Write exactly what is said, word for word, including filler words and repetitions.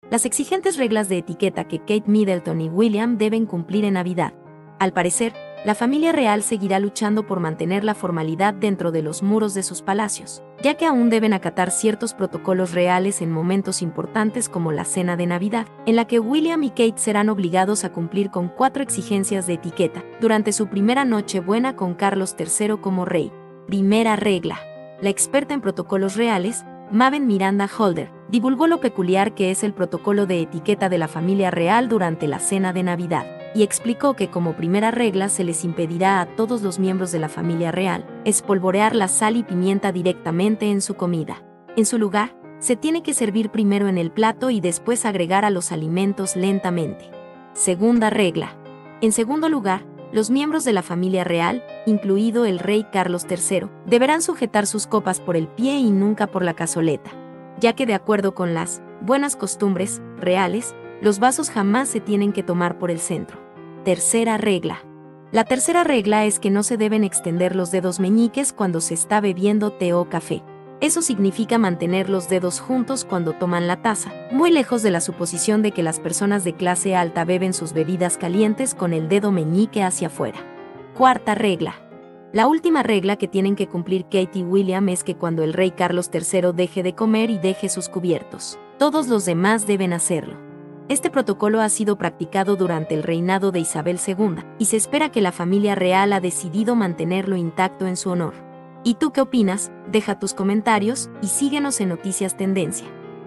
las exigentes reglas de etiqueta que Kate Middleton y William deben cumplir en Navidad. Al parecer, la familia real seguirá luchando por mantener la formalidad dentro de los muros de sus palacios, ya que aún deben acatar ciertos protocolos reales en momentos importantes como la cena de Navidad, en la que William y Kate serán obligados a cumplir con cuatro exigencias de etiqueta durante su primera Nochebuena con Carlos tercero como rey. Primera regla. La experta en protocolos reales, Maven Miranda Holder, divulgó lo peculiar que es el protocolo de etiqueta de la familia real durante la cena de Navidad, y explicó que como primera regla se les impedirá a todos los miembros de la familia real espolvorear la sal y pimienta directamente en su comida. En su lugar, se tiene que servir primero en el plato y después agregar a los alimentos lentamente. Segunda regla. En segundo lugar, los miembros de la familia real, incluido el rey Carlos tercero, deberán sujetar sus copas por el pie y nunca por la cazoleta, ya que de acuerdo con las buenas costumbres reales, los vasos jamás se tienen que tomar por el centro. Tercera regla. La tercera regla es que no se deben extender los dedos meñiques cuando se está bebiendo té o café. Eso significa mantener los dedos juntos cuando toman la taza, muy lejos de la suposición de que las personas de clase alta beben sus bebidas calientes con el dedo meñique hacia afuera. Cuarta regla. La última regla que tienen que cumplir Kate y William es que cuando el rey Carlos tercero deje de comer y deje sus cubiertos, todos los demás deben hacerlo. Este protocolo ha sido practicado durante el reinado de Isabel segunda, y se espera que la familia real ha decidido mantenerlo intacto en su honor. ¿Y tú qué opinas? Deja tus comentarios y síguenos en Noticias Tendencia.